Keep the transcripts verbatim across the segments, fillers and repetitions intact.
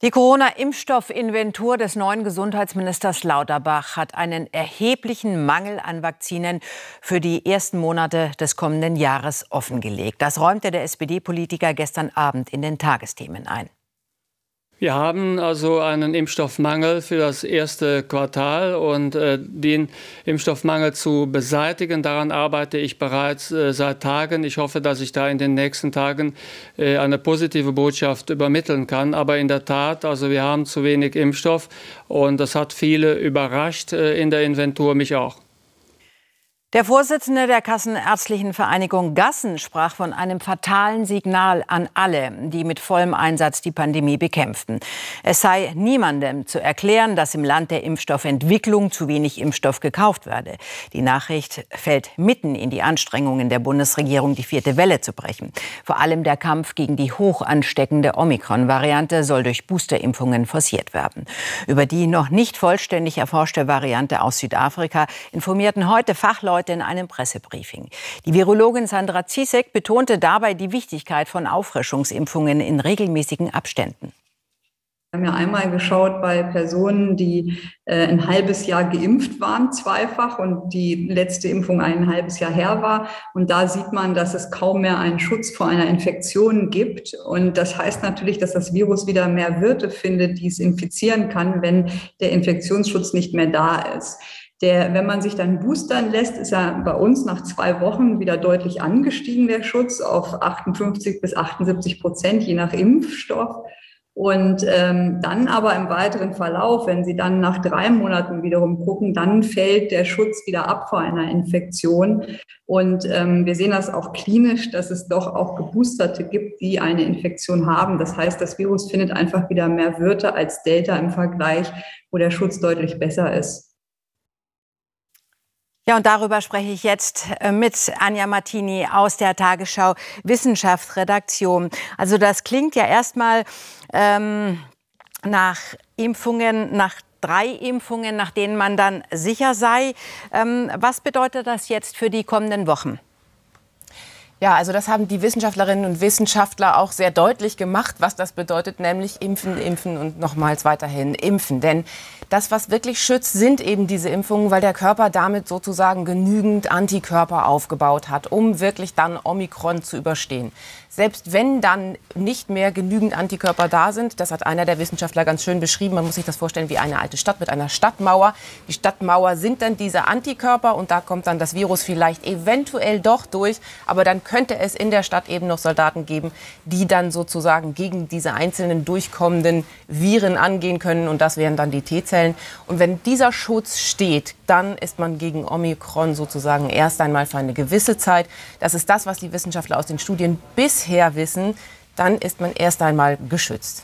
Die Corona-Impfstoffinventur des neuen Gesundheitsministers Lauterbach hat einen erheblichen Mangel an Vakzinen für die ersten Monate des kommenden Jahres offengelegt. Das räumte der S P D-Politiker gestern Abend in den Tagesthemen ein. Wir haben also einen Impfstoffmangel für das erste Quartal und äh, den Impfstoffmangel zu beseitigen, daran arbeite ich bereits äh, seit Tagen. Ich hoffe, dass ich da in den nächsten Tagen äh, eine positive Botschaft übermitteln kann. Aber in der Tat, also wir haben zu wenig Impfstoff und das hat viele überrascht äh, in der Inventur, mich auch. Der Vorsitzende der Kassenärztlichen Vereinigung Gassen sprach von einem fatalen Signal an alle, die mit vollem Einsatz die Pandemie bekämpften. Es sei niemandem zu erklären, dass im Land der Impfstoffentwicklung zu wenig Impfstoff gekauft werde. Die Nachricht fällt mitten in die Anstrengungen der Bundesregierung, die vierte Welle zu brechen. Vor allem der Kampf gegen die hoch ansteckende Omikron-Variante soll durch Boosterimpfungen forciert werden. Über die noch nicht vollständig erforschte Variante aus Südafrika informierten heute Fachleute in einem Pressebriefing. Die Virologin Sandra Ziesek betonte dabei die Wichtigkeit von Auffrischungsimpfungen in regelmäßigen Abständen. Wir haben ja einmal geschaut bei Personen, die äh, ein halbes Jahr geimpft waren, zweifach, und die letzte Impfung ein halbes Jahr her war. Und da sieht man, dass es kaum mehr einen Schutz vor einer Infektion gibt. Und das heißt natürlich, dass das Virus wieder mehr Wirte findet, die es infizieren kann, wenn der Infektionsschutz nicht mehr da ist. Der, wenn man sich dann boostern lässt, ist er bei uns nach zwei Wochen wieder deutlich angestiegen, der Schutz, auf achtundfünfzig bis achtundsiebzig Prozent, je nach Impfstoff. Und ähm, dann aber im weiteren Verlauf, wenn Sie dann nach drei Monaten wiederum gucken, dann fällt der Schutz wieder ab vor einer Infektion. Und ähm, wir sehen das auch klinisch, dass es doch auch Geboosterte gibt, die eine Infektion haben. Das heißt, das Virus findet einfach wieder mehr Wirte als Delta im Vergleich, wo der Schutz deutlich besser ist. Ja, und darüber spreche ich jetzt mit Anja Martini aus der Tagesschau Wissenschaftsredaktion. Also das klingt ja erstmal ähm, nach Impfungen, nach drei Impfungen, nach denen man dann sicher sei. Ähm, was bedeutet das jetzt für die kommenden Wochen? Ja, also das haben die Wissenschaftlerinnen und Wissenschaftler auch sehr deutlich gemacht, was das bedeutet, nämlich impfen, impfen und nochmals weiterhin impfen. Denn das, was wirklich schützt, sind eben diese Impfungen, weil der Körper damit sozusagen genügend Antikörper aufgebaut hat, um wirklich dann Omikron zu überstehen. Selbst wenn dann nicht mehr genügend Antikörper da sind, das hat einer der Wissenschaftler ganz schön beschrieben, man muss sich das vorstellen wie eine alte Stadt mit einer Stadtmauer. Die Stadtmauer sind dann diese Antikörper und da kommt dann das Virus vielleicht eventuell doch durch, aber dann könnte es in der Stadt eben noch Soldaten geben, die dann sozusagen gegen diese einzelnen durchkommenden Viren angehen können und das wären dann die T-Zellen. Und wenn dieser Schutz steht, dann ist man gegen Omikron sozusagen erst einmal für eine gewisse Zeit. Das ist das, was die Wissenschaftler aus den Studien bisher wissen. Dann ist man erst einmal geschützt.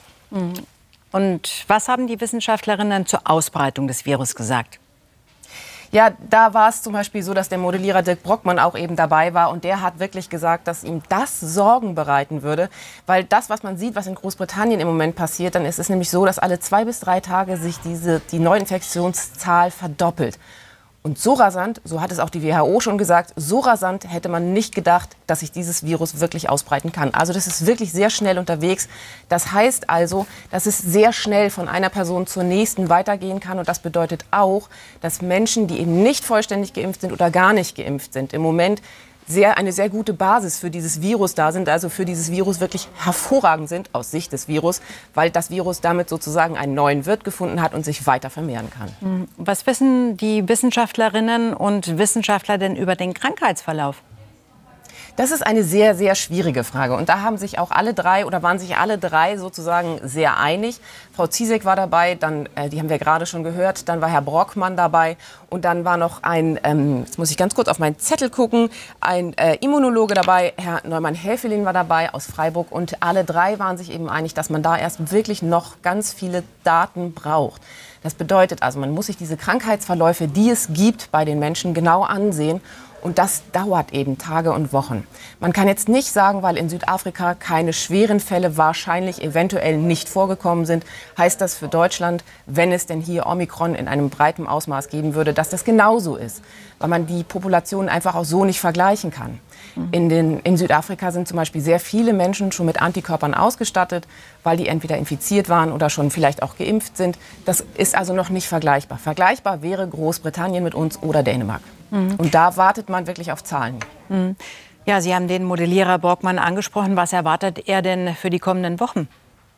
Und was haben die Wissenschaftlerinnen zur Ausbreitung des Virus gesagt? Ja, da war es zum Beispiel so, dass der Modellierer Dirk Brockmann auch eben dabei war und der hat wirklich gesagt, dass ihm das Sorgen bereiten würde, weil das, was man sieht, was in Großbritannien im Moment passiert, dann ist es nämlich so, dass alle zwei bis drei Tage sich diese, die Neuinfektionszahl verdoppelt. Und so rasant, so hat es auch die W H O schon gesagt, so rasant hätte man nicht gedacht, dass sich dieses Virus wirklich ausbreiten kann. Also das ist wirklich sehr schnell unterwegs. Das heißt also, dass es sehr schnell von einer Person zur nächsten weitergehen kann. Und das bedeutet auch, dass Menschen, die eben nicht vollständig geimpft sind oder gar nicht geimpft sind, im Moment sehr, eine sehr gute Basis für dieses Virus da sind, also für dieses Virus wirklich hervorragend sind aus Sicht des Virus, weil das Virus damit sozusagen einen neuen Wirt gefunden hat und sich weiter vermehren kann. Was wissen die Wissenschaftlerinnen und Wissenschaftler denn über den Krankheitsverlauf? Das ist eine sehr, sehr schwierige Frage. Und da haben sich auch alle drei oder waren sich alle drei sozusagen sehr einig. Frau Ziesek war dabei, dann, äh, die haben wir gerade schon gehört, dann war Herr Brockmann dabei und dann war noch ein, ähm, jetzt muss ich ganz kurz auf meinen Zettel gucken, ein äh, Immunologe dabei, Herr Neumann-Helfelin war dabei aus Freiburg und alle drei waren sich eben einig, dass man da erst wirklich noch ganz viele Daten braucht. Das bedeutet also, man muss sich diese Krankheitsverläufe, die es gibt bei den Menschen, genau ansehen. Und das dauert eben Tage und Wochen. Man kann jetzt nicht sagen, weil in Südafrika keine schweren Fälle wahrscheinlich eventuell nicht vorgekommen sind, heißt das für Deutschland, wenn es denn hier Omikron in einem breiten Ausmaß geben würde, dass das genauso ist. Weil man die Population einfach auch so nicht vergleichen kann. In, den, in Südafrika sind zum Beispiel sehr viele Menschen schon mit Antikörpern ausgestattet, weil die entweder infiziert waren oder schon vielleicht auch geimpft sind. Das ist also noch nicht vergleichbar. Vergleichbar wäre Großbritannien mit uns oder Dänemark. Mhm. Und da wartet man wirklich auf Zahlen. Mhm. Ja, Sie haben den Modellierer Borgmann angesprochen. Was erwartet er denn für die kommenden Wochen?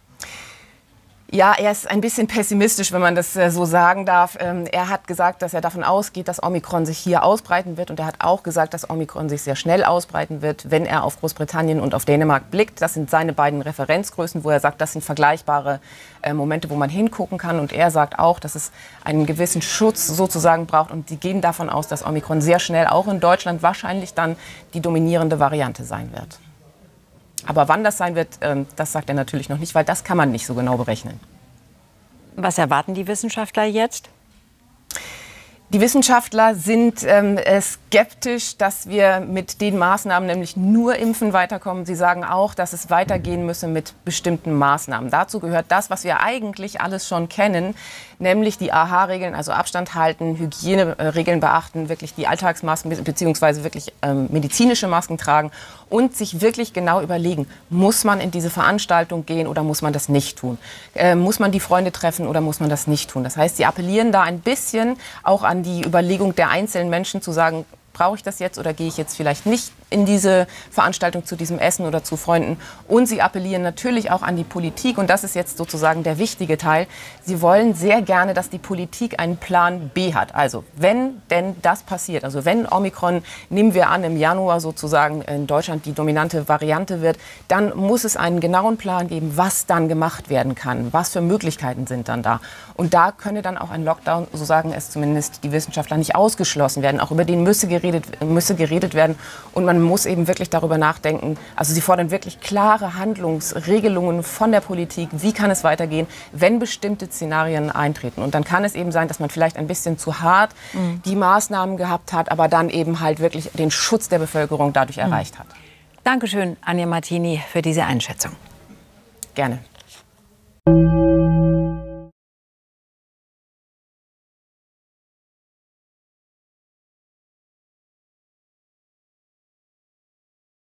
Ja, er ist ein bisschen pessimistisch, wenn man das äh, so sagen darf. Ähm, er hat gesagt, dass er davon ausgeht, dass Omikron sich hier ausbreiten wird. Und er hat auch gesagt, dass Omikron sich sehr schnell ausbreiten wird, wenn er auf Großbritannien und auf Dänemark blickt. Das sind seine beiden Referenzgrößen, wo er sagt, das sind vergleichbare äh, Momente, wo man hingucken kann. Und er sagt auch, dass es einen gewissen Schutz sozusagen braucht. Und die gehen davon aus, dass Omikron sehr schnell auch in Deutschland wahrscheinlich dann die dominierende Variante sein wird. Aber wann das sein wird, das sagt er natürlich noch nicht, weil das kann man nicht so genau berechnen. Was erwarten die Wissenschaftler jetzt? Die Wissenschaftler sind ähm, skeptisch, dass wir mit den Maßnahmen, nämlich nur Impfen, weiterkommen. Sie sagen auch, dass es weitergehen müsse mit bestimmten Maßnahmen. Dazu gehört das, was wir eigentlich alles schon kennen, nämlich die A H-Regeln, also Abstand halten, Hygieneregeln beachten, wirklich die Alltagsmasken bzw. wirklich ähm, medizinische Masken tragen und sich wirklich genau überlegen, muss man in diese Veranstaltung gehen oder muss man das nicht tun? Äh, muss man die Freunde treffen oder muss man das nicht tun? Das heißt, sie appellieren da ein bisschen auch an die Überlegung der einzelnen Menschen zu sagen, brauche ich das jetzt oder gehe ich jetzt vielleicht nicht in diese Veranstaltung zu diesem Essen oder zu Freunden. Und sie appellieren natürlich auch an die Politik. Und das ist jetzt sozusagen der wichtige Teil. Sie wollen sehr gerne, dass die Politik einen Plan B hat. Also wenn denn das passiert, also wenn Omikron, nehmen wir an, im Januar sozusagen in Deutschland die dominante Variante wird, dann muss es einen genauen Plan geben, was dann gemacht werden kann. Was für Möglichkeiten sind dann da. Und da könne dann auch ein Lockdown, so sagen es zumindest die Wissenschaftler, nicht ausgeschlossen werden. Auch über den müsse geredet, müsse geredet werden. Und man muss eben wirklich darüber nachdenken. Also sie fordern wirklich klare Handlungsregelungen von der Politik. Wie kann es weitergehen, wenn bestimmte Szenarien eintreten? Und dann kann es eben sein, dass man vielleicht ein bisschen zu hart mhm. die Maßnahmen gehabt hat, aber dann eben halt wirklich den Schutz der Bevölkerung dadurch mhm. erreicht hat. Dankeschön, Anja Martini, für diese Einschätzung. Gerne.